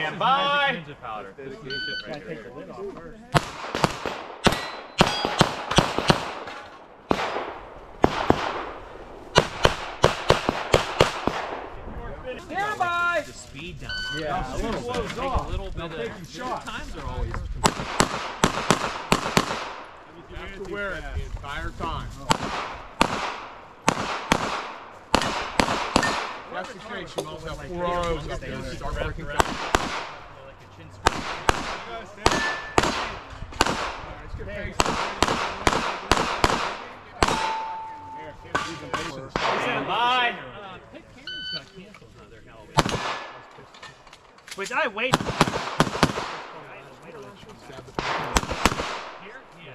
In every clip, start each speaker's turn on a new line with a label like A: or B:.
A: Stand by.
B: Powder.
A: Right here. Stand by.
B: The speed down.
A: Yeah, a little bit.
B: Take a little bit of
A: shots.
B: times are always.
C: You have to wear it the entire time. That's the case. You also have 4 arrows up there. Start working fast.
B: Like a chin squeeze.
C: Let's get pace.
A: Stand by.
B: Pit Karen's got canceled now. They're Halloween.
D: Which I wait.
B: Here? Yeah.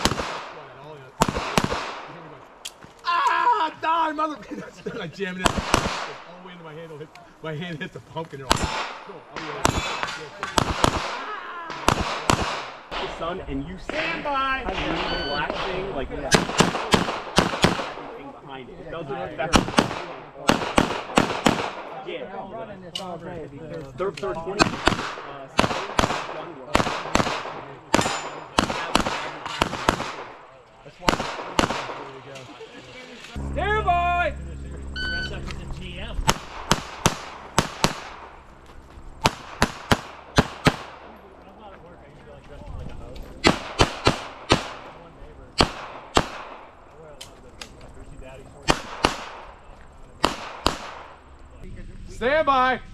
C: Ah, die, mother! I jammed it all the way into my hand. My hand hit the pumpkin.
E: The sun, and you stand by. The black thing, like that. Everything behind it. It doesn't affect. Yeah. Third 20.
A: Stand by.
B: Dress up as a GM. I'm not at work. I usually like dress up like a host. One neighbor. I wear a lot of the Brucey Daddy shorts.
C: Stand by.